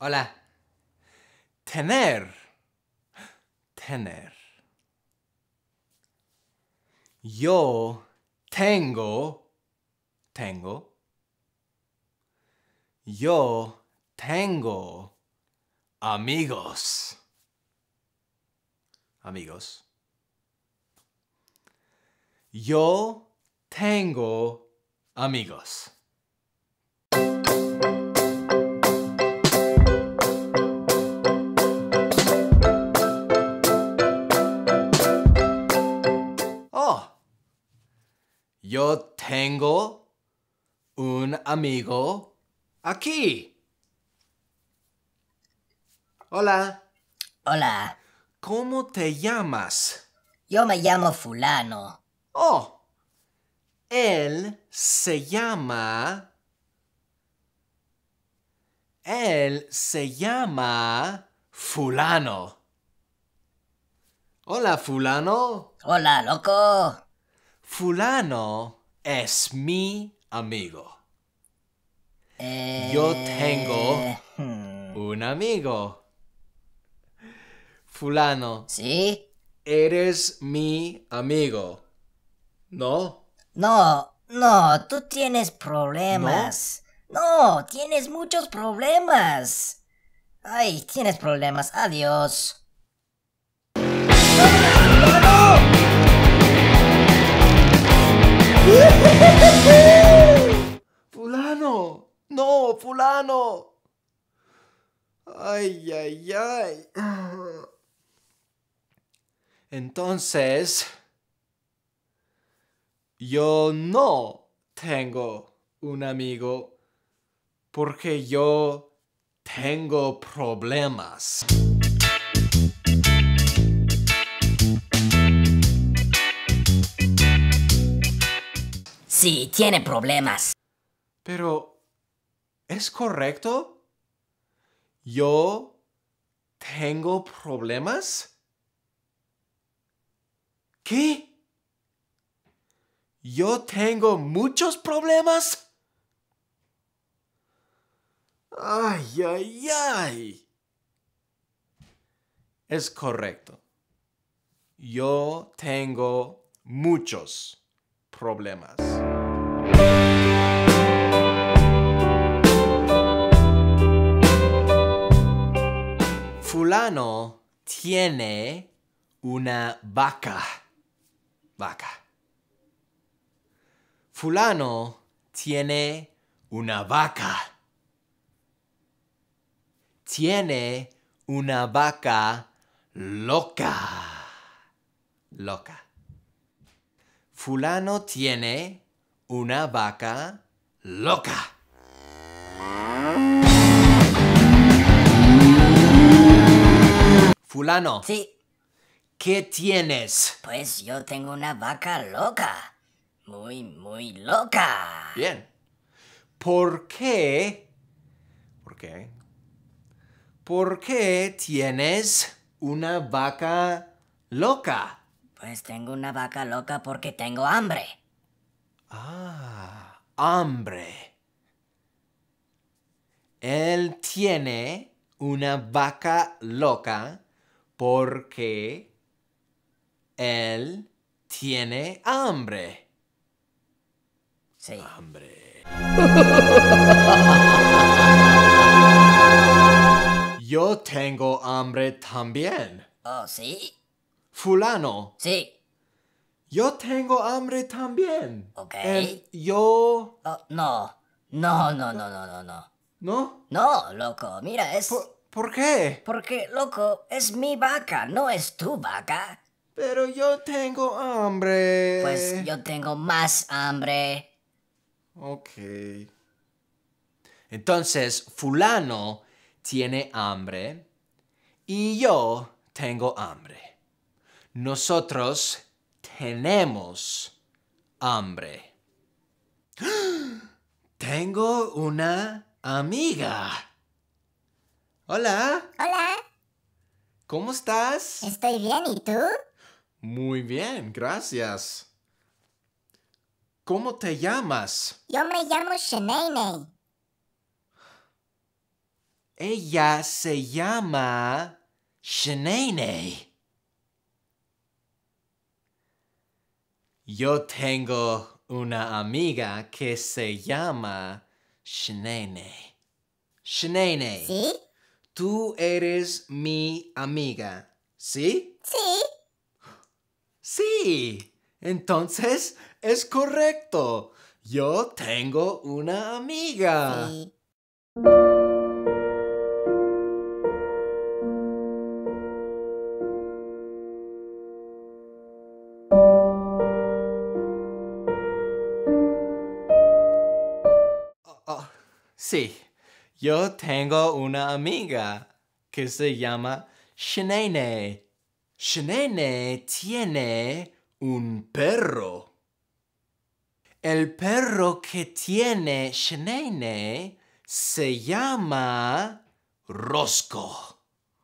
Hola. Tener. Tener. Yo tengo. Tengo. Yo tengo amigos. Amigos. Yo tengo amigos. Oh, yo tengo un amigo aquí. Hola. Hola, ¿Cómo te llamas? yo me llamo fulano. Oh, él se llama... Él se llama fulano. Hola, fulano. Hola, loco. Fulano es mi amigo. Yo tengo un amigo. Fulano, ¿Sí? eres mi amigo. ¿No? No, tú tienes problemas. No, tienes muchos problemas. Ay, tienes problemas. Adiós. Fulano. No, fulano. Ay, ay, ay. Entonces, yo no tengo un amigo porque yo tengo problemas. Sí, tiene problemas. Pero, ¿es correcto? ¿Yo tengo problemas? ¿Qué? ¿Yo tengo muchos problemas? Ay, ay, ay. Es correcto. Yo tengo muchos problemas. Fulano tiene una vaca. Vaca. Fulano tiene una vaca. Tiene una vaca loca. Loca. Fulano tiene una vaca loca. Fulano, Sí, ¿qué tienes? pues yo tengo una vaca loca. Muy loca. Bien. ¿Por qué? ¿Por qué? ¿Por qué tienes una vaca loca? Pues tengo una vaca loca porque tengo hambre. Ah, hambre. Él tiene una vaca loca porque él tiene hambre. Sí. Hambre. Yo tengo hambre también. Oh, ¿sí? Fulano, Sí. yo tengo hambre también. Ok. Yo... Oh, no. No. ¿No? No, loco, mira, ¿Por qué? Porque, loco, es mi vaca, no es tu vaca. Pero yo tengo hambre. Pues yo tengo más hambre. Ok. Entonces, fulano tiene hambre y yo tengo hambre. Nosotros tenemos hambre. Tengo una amiga. Hola, Hola, ¿cómo estás? estoy bien, ¿y tú? Muy bien, gracias. ¿Cómo te llamas? Yo me llamo Shanae. Ella se llama Shanae. Yo tengo una amiga que se llama Shanae. Shanae, ¿Sí? tú eres mi amiga, ¿sí? Sí. Sí. Entonces es correcto. Yo tengo una amiga. Sí. Oh, sí, yo tengo una amiga que se llama Shanae. Shanae tiene un perro. El perro que tiene Shanae se llama Rosco.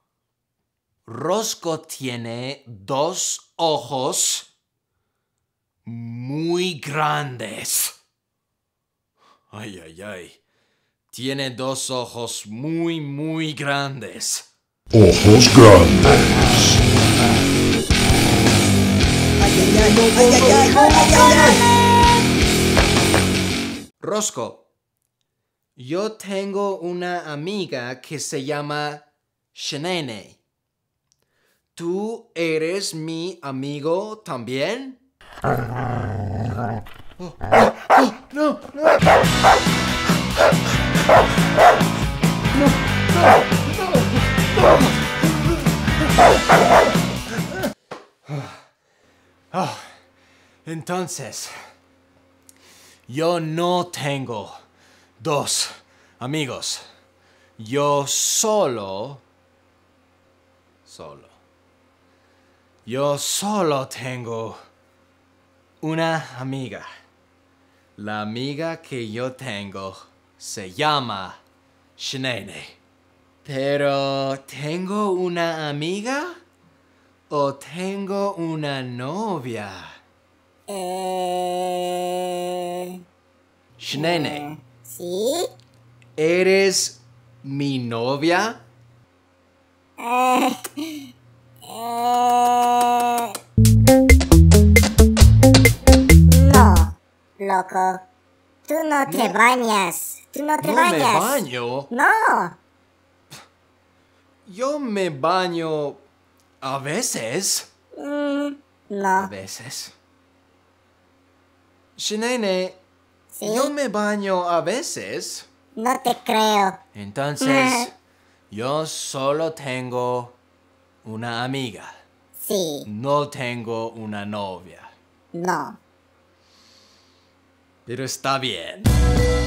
Rosco tiene 2 ojos muy grandes. Ay, ay, ay. Tiene 2 ojos muy, muy grandes. Ojos grandes. Rosco, yo tengo una amiga que se llama Shanae. ¿Tú eres mi amigo también? No. Entonces, yo no tengo 2 amigos. Yo solo tengo una amiga. La amiga que yo tengo se llama Shanae. Pero, ¿tengo una amiga o tengo una novia? Shanae, ¿Sí? ¿eres mi novia? No, loco. Tú no te bañas. Tú no te No bañas. me baño. No. Yo me baño a veces. A No. veces. Shanae, ¿Sí? yo me baño a veces. No te creo. Entonces, yo solo tengo una amiga. Sí. No tengo una novia. No. Pero está bien.